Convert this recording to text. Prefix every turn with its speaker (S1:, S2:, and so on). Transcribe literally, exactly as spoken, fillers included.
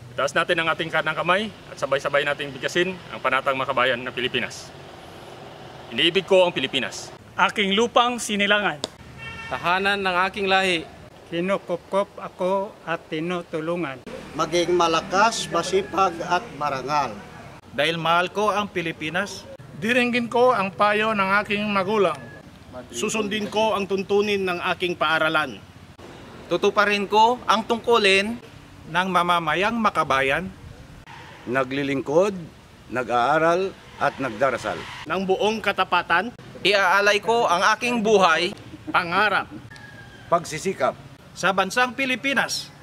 S1: Itaas natin ang ating kanang kamay at sabay-sabay nating bigkasin ang panatang makabayan ng Pilipinas. Iniibig ko ang Pilipinas.
S2: Aking lupang sinilangan.
S3: Tahanan ng aking lahi.
S2: Kinukupkop ako at tinutulungan.
S4: Maging malakas, masipag at marangal.
S5: Dahil mahal ko ang Pilipinas,
S6: diringgin ko ang payo ng aking magulang.
S7: Susundin ko ang tuntunin ng aking paaralan.
S5: tutuparin ko ang tungkulin ng mamamayang makabayan,
S8: naglilingkod, nag-aaral at nagdarasal.
S7: Ng buong katapatan,
S5: iaalay ko ang aking buhay,
S7: pangarap,
S8: pagsisikap
S5: sa bansang Pilipinas.